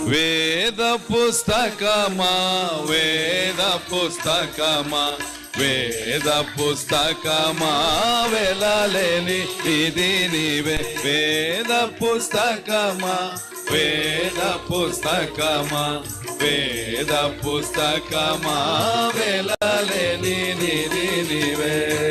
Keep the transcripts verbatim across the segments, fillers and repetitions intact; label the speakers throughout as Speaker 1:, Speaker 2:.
Speaker 1: వేద పుస్తకమా వేద పుస్తకమా వేద పుస్తకమా వెలలేని ఇది నీవే వేద పుస్తకమా వేద పుస్తకమా వేద పుస్తకమా వెలలేని ఇది నీవే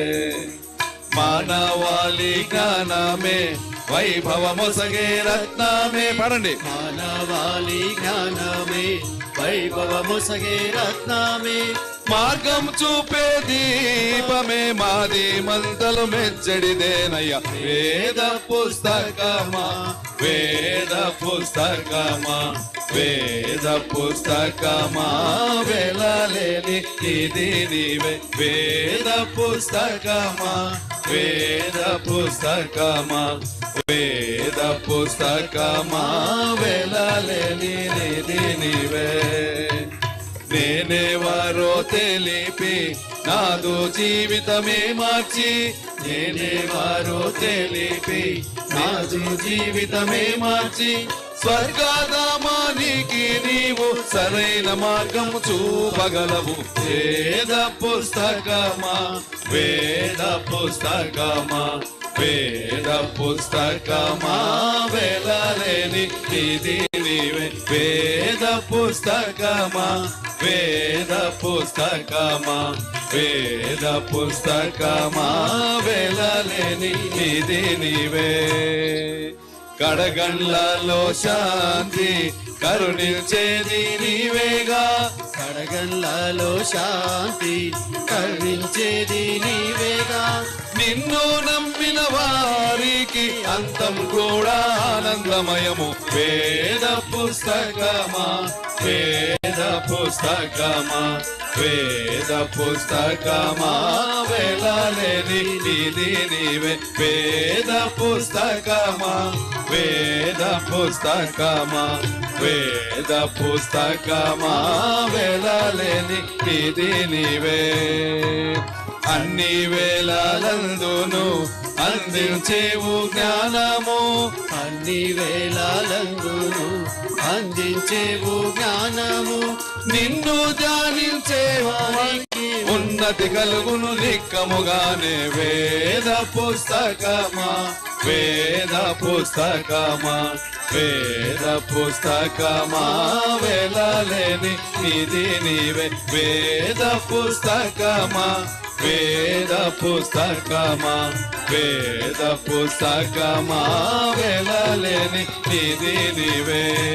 Speaker 1: మానవాళి జ్ఞానమే వైభవమొసగే రత్నమే పడండి
Speaker 2: మానవాళి జ్ఞానమే వైభవమొసగే రత్నమే
Speaker 1: మార్గం చూపే దీపమే మాది మంతలు మెచ్చడిదేనయ్య వేద పుస్తకమా వేద పుస్తకమా వేద పుస్తకమా వెలలేని ఇది నీవే వేద పుస్తకమా వేద పుస్తకమా వేద పుస్తకమా వెలలేని ఇది నీవే నేనేవారో తెలిపి నాదు జీవితమే మార్చి నేనేవారో తెలిపి నాదు జీవితమే మార్చి స్వర్గధామానికి నీవు సరైన మార్గం చూపగలవు వేద పుస్తకమా వేద పుస్తకమా వేద పుస్తకమా వెలలేని ఇది నీవే వేద పుస్తకమా వేద పుస్తకమా వేద పుస్తకమా వెలలేని ఇది నీవే కడగండ్లలో శాంతి కరుణించేది నీవేగా
Speaker 2: కడగండ్లలో శాంతి కరుణించేది నీవేగా
Speaker 1: నిన్ను నమ్మిన వారికి అంతం కూడా ఆనందమయము వేద పుస్తకమా వేద పుస్తకమా వేద పుస్తకమా వెలలేని ఇది నీవే వేద పుస్తకమా వేద పుస్తకమా వేద పుస్తకమా వెలలేని ఇది నీవే అన్ని వేళలందును అందించేవు జ్ఞానము
Speaker 2: అన్ని వేళలందును అందించేవు జ్ఞానము
Speaker 1: నిన్ను ధ్యానించేవానికి ఉన్నతి కలుగును నిక్కముగానే వేద పుస్తకమా వేద పుస్తకమా వేద పుస్తకమా వెలలేని ఇది నీవే వేద పుస్తకమా వేద పుస్తకమా వేద పుస్తకమా వెలలేని ఇది నీవే